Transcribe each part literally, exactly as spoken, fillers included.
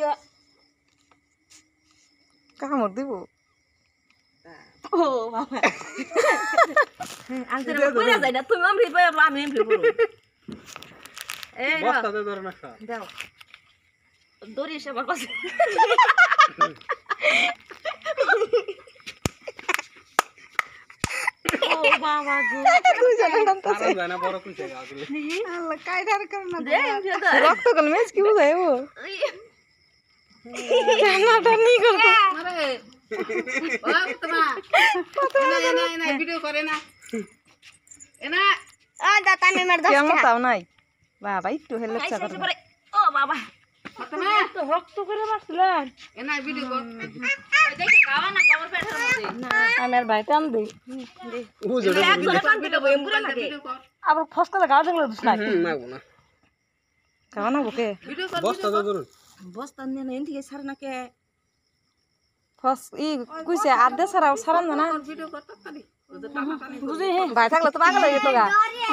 কামড় দিব ও বাবা আনতে কইরা যাই না তুমি আমি ভিড় পাই আমি ভিড় পড়ো এই বস্তাতে ধরে না খা দাও দড়ি এসে আমার কাছে ও বাবা গো তুই জানা টানতাছে আর জানা বড় কইছে আসলে আল্লাহ কাইদার কর না দে রক্ত কল মেজ কি বুঝায় ও টানা নি করব আরে ও তোমা এনা এনা এনা ভিডিও করে না এনা আ দাতা মে মার দশ কেমন তাও নাই বাবা একটু হেলে চা করে ও বাবা তোমা তো রক্ত করে বাসলেন এনা ভিডিও কর দেখে খাওয়া না খাবার পেটের মধ্যে না আমার ভাই টান দে ও জড়ে একজনে পান দিতে বই এমপুরা লাগে ভিডিও কর আবার ফসকা গাও দেখলে দুস নাই নাগো না খাওয়া না বকে ভিডিও কর বস্তাতে ধরুন বস্তা নিয়ে না এনথিকে সার নাকে ফস ই কইছে আদে সারাও সারান না ভিডিও কর তালি ওদের টানা টানি বুঝি হে ভাই থাকলে তো পাগল হয়ে যেত গা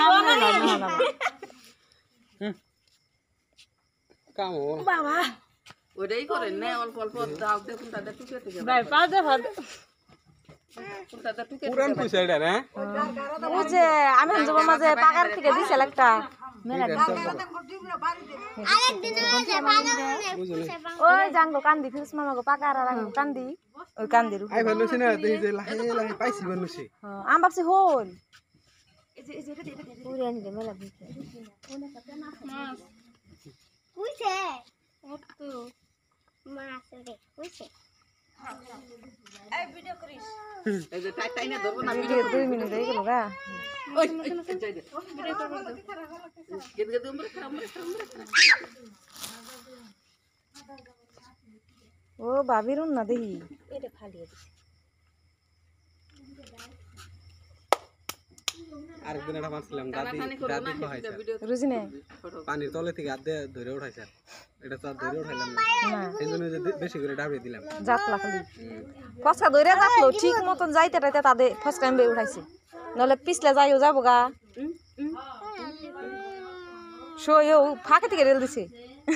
কামো বাবা ওইটাই করে না অল্প অল্প দাও দেখুন দাদা টুকে টুকে ভাই পা দে ভাত দাদা টুকে পুরান কইছে এটা না ও যে আমি যাব মাঝে পাকার থেকে দিছিল একটা মেলা ওই জাঙ্গো কান্দি ফিরস মামা গো পাকার আর কান্দি ওই কান্দির আই ভানুছি না দেই যে লাহে লাহে পাইছি ভানুছি আম ভাবছি হল পুরে আনি মেলা ভিতরে কুইছে একটু মাছ রে কুইছে এই ভিডিও করিস এই যে টাই টাই না ধরবো না ভিডিও দুই মিনিট হয়ে গেল গা ওই যাই দে ভিডিও কর গেদ গেদ উমরে খারাপ উমরে খারাপ ও বাবির না দেখি এটা ফালিয়ে দিছি আরেকদিন এটা মারছিলাম দাদি দাদি কইছে রুজি নে পানির তলে থেকে আদে ধরে উঠাইছে এটা তো আর ধরে উঠাইলাম না না এইজন্য যে বেশি করে ডাবড়ে দিলাম জাতলা খালি ফসকা ধরে রাখলো ঠিক মতন যাইতে রাইতে তাদের ফসকা এমবে উঠাইছে নলে পিছলে যাইও যাবো গা সইও ফাঁকে থেকে রেল দিছে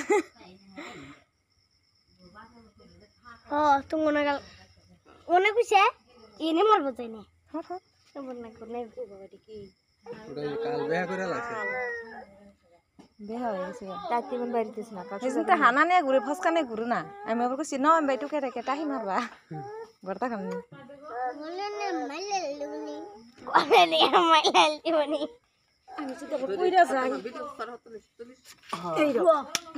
ও তুমি মনে গেল মনে কুইছে ইনি মরব যাই না মনে করে বাবাটি কি ওটা কাল বেয়া করে লাগছে বেহা হয়ে গেছে তাতে মন বাড়িতেছ না এই চিন্তা হানা নিয়ে ঘুরে ফসকা নিয়ে ঘুরে না আমি আবার কইছি না আমি বাইটু কেটে কেটাহি মারবা গড়তা খান বলে না মাইলে লুনি কোনে নে মাইলে লুনি আমি চিন্তা কইরা যাই ভিডিও কর তুলিস তুলিস এই রো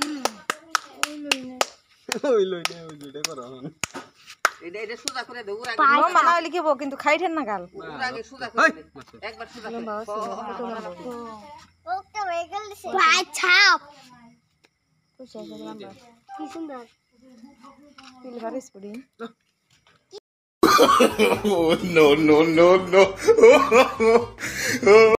ওই লই নে ওই দুইটা করো এটা এটা সুজা করে দে উড়া নো মানা লিখিব কিন্তু খাইঠেন না গাল উড়া আগে সুজা করে দে একবার সুজা করে ওকে হয়ে গেল ভাই ছাপ কইছে গেলাম বাস কি সুন্দর পিল ভারিস পড়ি Oh, no, no, no, no.